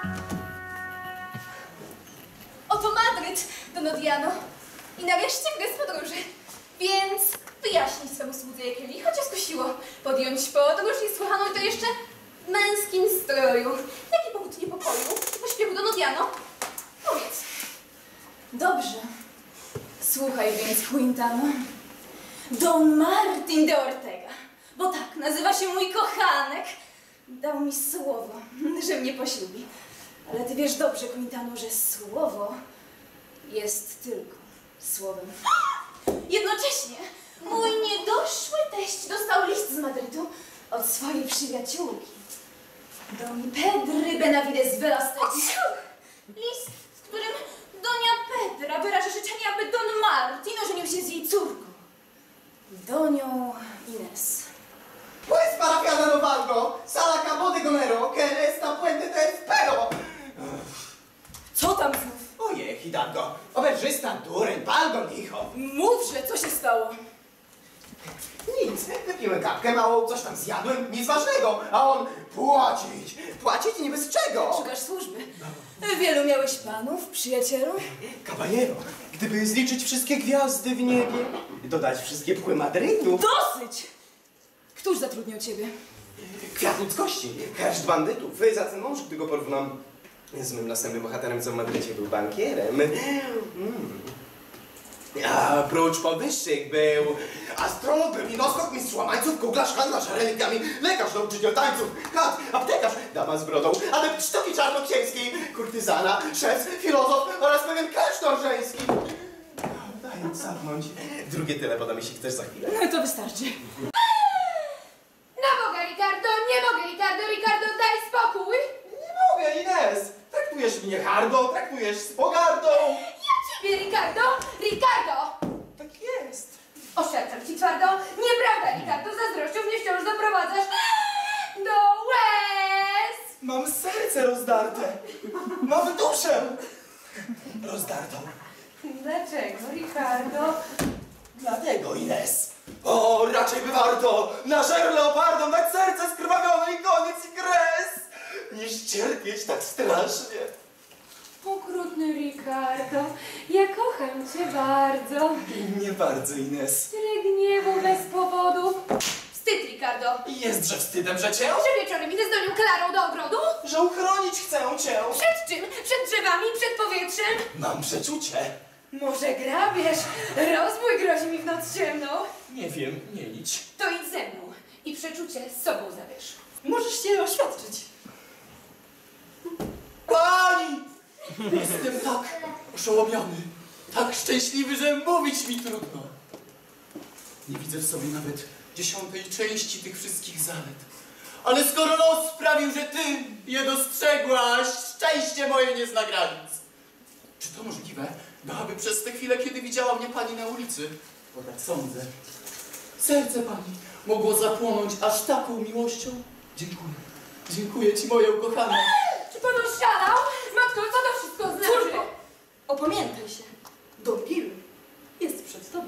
Oto Madryt, Don Odiano. I nareszcie kres podróży. Więc wyjaśnij swemu słudze, jakie licho cię skusiło podjąć podróż niesłychaną i to jeszcze w męskim stroju. Jaki powód niepokoju i pośpiechu, Don Odiano? Powiedz. Dobrze. Słuchaj więc, Quintano. Don Martin de Ortega, bo tak nazywa się mój kochanek, dał mi słowo, że mnie poślubi. Ale ty wiesz dobrze, Quintano, że słowo jest tylko słowem. Jednocześnie mój niedoszły teść dostał list z Madrytu od swojej przyjaciółki, Doni Pedry Benavides Velasquez. List, w którym Donia Pedra wyraża życzenie, aby Don Martin ożenił się z jej córką, Donią Ines. Pues parafiana no valgo, sala capo de gomero, que esta puente de espero. Co tam znów? Oje, Hidalgo, oberżysta, dureń, palgo, licho. Mówże, co się stało? Nic, wypiłem kapkę, mało coś tam zjadłem, nic ważnego, a on płacić, płacić niby z czego? Szukasz służby. Wielu miałeś panów, przyjacielu? Caballero, gdyby zliczyć wszystkie gwiazdy w niebie, dodać wszystkie pchły Madrytu. Dosyć! Któż zatrudniał ciebie? Kwiat ludzkości, herszt bandytów, zacny mąż, gdy go porównam z mym następnym bohaterem, co w Madrycie był bankierem. A prócz powyższych był astrolog, pewinoskop, mistrz łamańców, kuglarz, handlarz religiami, lekarz, nauczyciel tańców, kat, aptekarz, dama z brodą, adept sztuki czarnoksięskiej, kurtyzana, szewc, filozof oraz pewien klasztor żeński. Daj zamknąć. Drugie tyle poda mi się, chcesz za chwilę? No to wystarczy. Na Boga, Ricardo, nie mogę, Ricardo, daj spokój! Nie mogę, Ines! Traktujesz mnie hardo, traktujesz z pogardą! Ja ciebie, Ricardo! Tak jest! Oświadczam ci twardo, nieprawda, Ricardo, zazdrością mnie wciąż doprowadzasz do łez! Mam serce rozdarte! Mam duszę rozdartą! Dlaczego, Ricardo? Dlatego, Ines! O, raczej by warto na żer leopardom dać serce skrwawione i koniec i kres, niż cierpieć tak strasznie. Okrutny Ricardo, ja kocham cię bardzo. Nie bardzo, Ines. Tyle gniewu bez powodu. Wstyd, Ricardo. Jestże wstydem, że cię? Że wieczorem idę z Donią Klarą do ogrodu? Że uchronić chcę cię. Przed czym? Przed drzewami? Przed powietrzem? Mam przeczucie. Może grabież? Rozbój grozi mi w noc ciemną. Nie wiem, nie idź. To idź ze mną i przeczucie z sobą zabierz. Możesz się oświadczyć. Pani! Jestem tak oszołomiony, tak szczęśliwy, że mówić mi trudno. Nie widzę w sobie nawet 10. części tych wszystkich zalet. Ale skoro los sprawił, że ty je dostrzegłaś, szczęście moje nie zna granic. Czy to możliwe, aby przez tę chwilę, kiedy widziała mnie pani na ulicy, bo tak sądzę, serce pani mogło zapłonąć aż taką miłością? Dziękuję. Dziękuję ci, moja ukochana. Czy pan oszalał? Matko, co to wszystko znaczy? Córko, opamiętaj się. Don Gil jest przed tobą.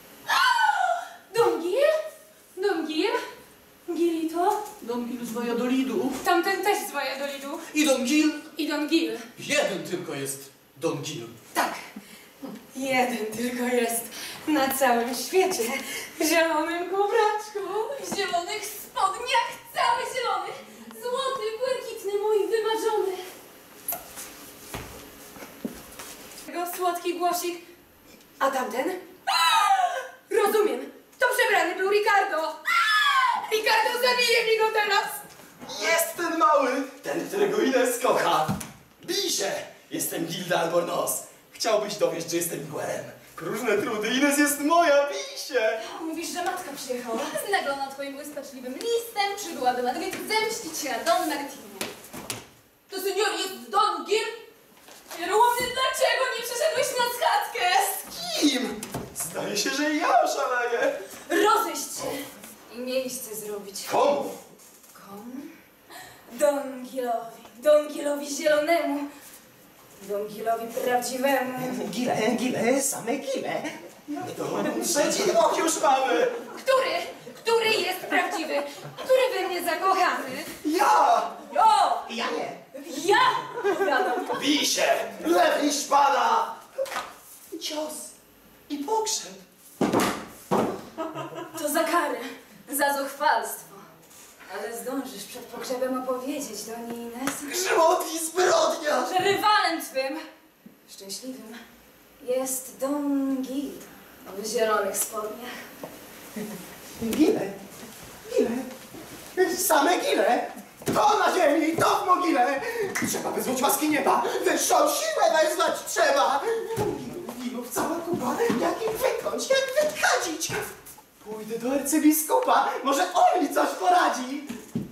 Don Gil? Don Gil? Gilito? Don Gil z Valladolidu. Tamten też z Valladolidu. I Don Gil? I Don Gil. Jeden tylko jest Don Gil. Tak. Jeden tylko jest na całym świecie. W zielonym kubraczku, w zielonych spodniach, cały zielony. Złoty, błękitny, mój wymarzony. Jego słodki głosik. A tamten? Rozumiem. To przebrany był Ricardo. Ricardo, zabije mi go teraz. Jest ten mały, ten, którego Ines kocha. Bij się! Jestem Gilda Albornoz. Chciałbyś dowieść, że jestem Miguelem. Próżne trudy, Ines jest moja, bij się! Mówisz, że matka przyjechała. Znaglona twoim błyskaczliwym listem przybyła do Madrytu zemścić się na Don Martinie. To senior jest Don Gil? Pierłomny, dlaczego nie przeszedłeś na schadzkę? Z kim? Zdaje się, że ja oszaleję. Rozejść się i miejsce zrobić. Komu? Komu? Don Gilowi. Don Gilowi zielonemu. Don Gilowi prawdziwemu. Gile, same gile. No to trzeci rok już mamy. Który jest prawdziwy? Który we mnie zakochany? Ja! O! Ja nie. Ja! Bij się! Lepiej szpada! I cios. I pokrzep. To za karę, za zuchwalstwo. Ale zdążysz przed pogrzebem opowiedzieć do niej Ines, Grzmot i zbrodnia! że rywalem twym, szczęśliwym, jest Don Gil w zielonych spodniach. Gile! Gile! Same gile! To na ziemi, to w mogile! Trzeba wyzwać łaski nieba! Wyższą siłę wezwać trzeba! Gilów cała kupa! Jak im wykląć, jak wykadzić? Pójdę do arcybiskupa, może on mi coś poradzi!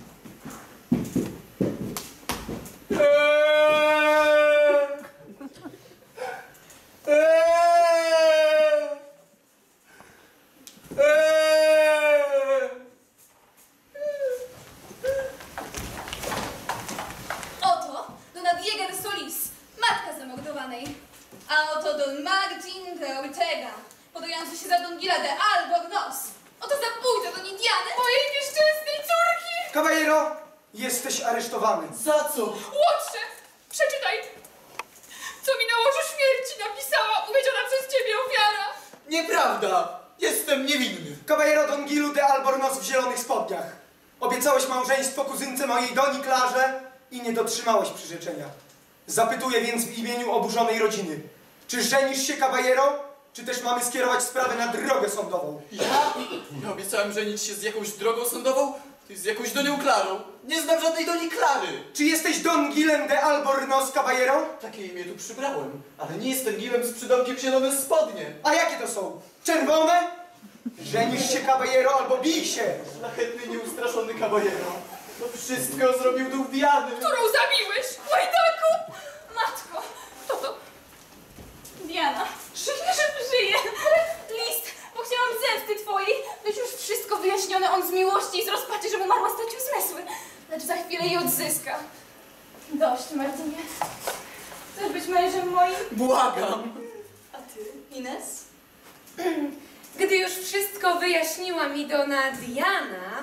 Oto Dona Diego de Solis, matka zamordowanej. A oto Don Martin de Ortega, podający się za Don Gila de Albornoz. Oto zabójca Doni Diany, mojej nieszczęsnej córki! Caballero, jesteś aresztowany. Za co? Łotrze! Przeczytaj! Co mi na łożu śmierci napisała uwiedziona przez ciebie ofiara! Nieprawda. Jestem niewinny. Caballero Don Gilu de Albornoz w zielonych spodniach. Obiecałeś małżeństwo kuzynce mojej Doni Klarze i nie dotrzymałeś przyrzeczenia. Zapytuję więc w imieniu oburzonej rodziny. Czy żenisz się, Caballero, czy też mamy skierować sprawę na drogę sądową? Ja obiecałem żenić się z jakąś drogą sądową, ty z jakąś Donią Klarą. Nie znam żadnej Doni Klary. Czy jesteś Don Gilem de Albornoz, Caballero? Takie imię tu przybrałem, ale nie jestem Gilem z przydomkiem zielone spodnie. A jakie to są? Czerwone? Żenisz się, Caballero, albo bij się! Szlachetny, nieustraszony kabajero. To wszystko zrobił duch Diany. Którą zabiłeś, łajdaku! Matko, Kto to? Diana, żyje. List, bo chciałam zemsty twojej. Lecz już wszystko wyjaśnione, on z miłości i z rozpaczy, że mu marła stracił zmysły. Lecz za chwilę je odzyska. Dość, Martinie. Chcesz być mężem moim? Błagam. A ty, Ines? Gdy już wszystko wyjaśniła mi Dona Diana,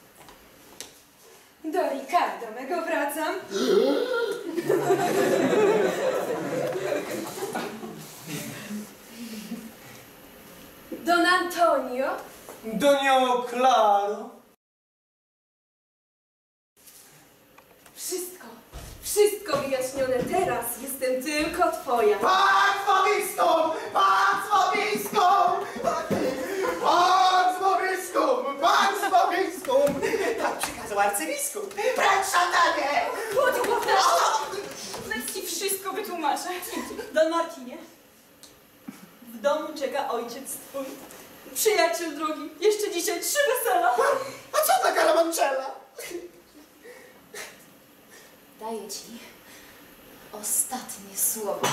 do Ricardo mego wracam. Don Antonio, Donio Claro. wszystko wyjaśnione teraz. Jestem tylko twoja. Państwo biskup! Państwo biskup! Państwo biskup! Państwo biskup! Tak przykazał arcybiskup. Precz szatanie! Chodź, chłopcze! Lecz ci wszystko wytłumaczę. Don Martinie, w domu czeka ojciec twój. Przyjaciel drogi, jeszcze dzisiaj 3 wesela. A co ta karamanczela? Daję ci ostatnie słowo.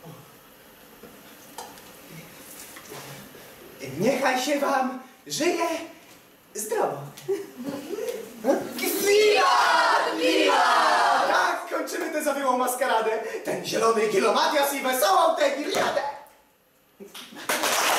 Niechaj się wam żyje zdrowo. Tak, kończymy tę zawiłą maskaradę. Ten zielony gilomatias i wesołą tę giliadę.